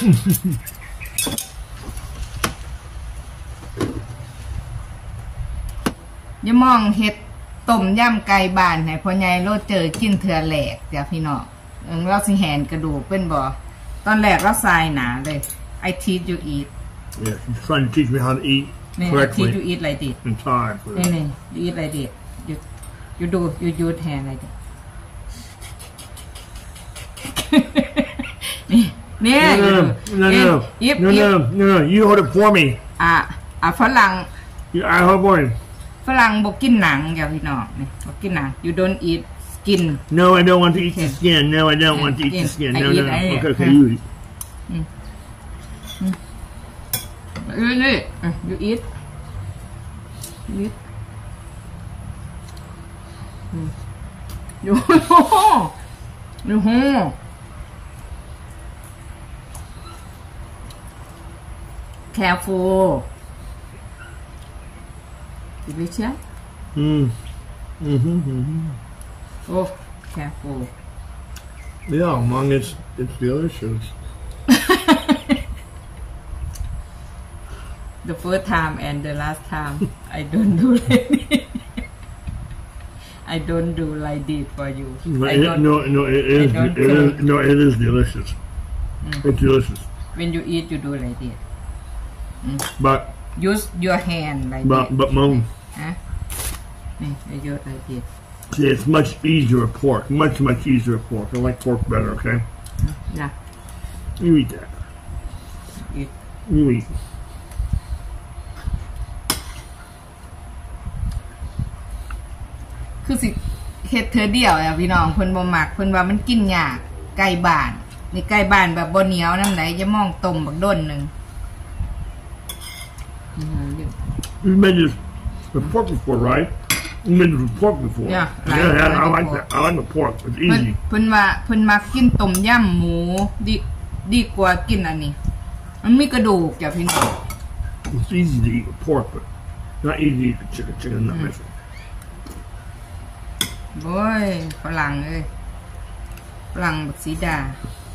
อย่ามองเห็ดต้มย่ำไก่บ้านให้พ่อใหญ่โลดเจอกินเถื่อแหลกจ้ะพี่น้องเราสิแหนกระดูกเป็นบ่ตอนแรกเราทรายหนาเลย I teach you eat Yeah, she's trying to teach me how to eat correctly. I teach you eat like this In time. you eat like this you do you use hand like this นี่ No. You hold it for me. ฝรั่ง I hold it for me. ฝรั่งบอกกินหนังจ้ะพี่น้องนี่บอกกินหนัง you don't eat skin No, I don't want to eat the skin. No, I don't want to eat the skin. No. Okay, you eat. Really? You eat? You eat? You Careful. Delicious? Oh, careful. Yeah, Mom, it's delicious. The first time and the last time, I don't do like this. I don't do like this for you. It is delicious. It's delicious. When you eat, you do like this. But use your hand like this. But Mom, huh? You use like this. See, it's much easier with pork. Much easier with pork. I like pork better. Okay. Yeah. You eat that. Eat. You eat. คือสิเฮ็ดเธอเดียวอ่ะพี่น้องเพิ่นบ่มักเพิ่นว่ามันกินยากไก่บ้านนี่ไก่บ้านแบบบ่เหนียวนำไหนจะมองต้มบักด้นนึง You made this with pork before, right? You made this with pork before. Yeah, I like that. I like the pork. It's easy. เพิ่นมักกินต้มยำหมูดีกว่ากินอันนี้มันมีกระดูกจ้ะพี่น้อง It's easy to eat with pork, but not easy to eat with chicken. Chicken is not my favorite. โอ้ยฝรั่งเอ้ยฝรั่งบักสีดา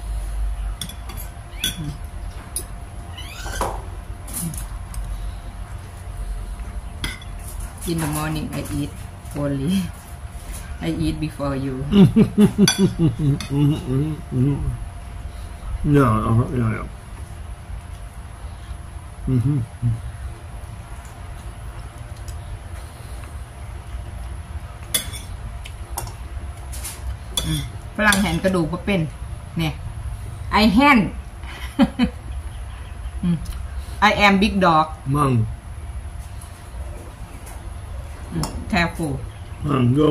In the morning I eat only I eat before you No. ฝรั่งแหนกระดูกมาเป็นเนี่ยไอแฮน I am big dog Mom. Careful Go.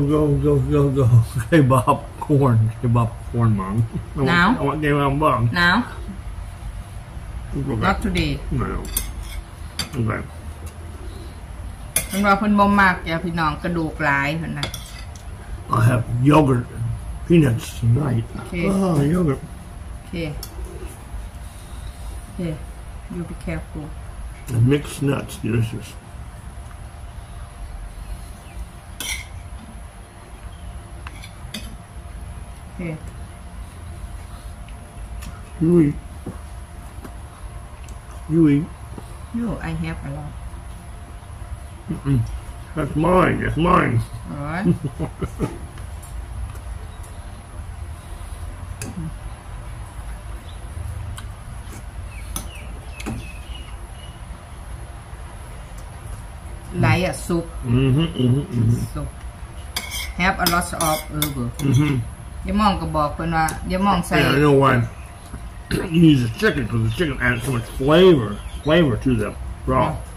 Kebab corn, Mom. Now? I want kebab bun. Now Okay. Not today No. Okay. เพิ่นว่าเพิ่นบ่มักจ้ะพี่น้องกระดูกหลายเพิ่นน่ะ I'll have yogurt, peanuts tonight. Okay. Oh, yogurt. Okay You be careful And mixed nuts, delicious. Okay You eat. You I have a lot That's mine. Alright Like a soup soup have a lot of herb อย่ามองก็บอกเพิ่นว่าอย่ามองใส่ Yeah, I know why. You use the chicken because the chicken adds so much flavor to them raw.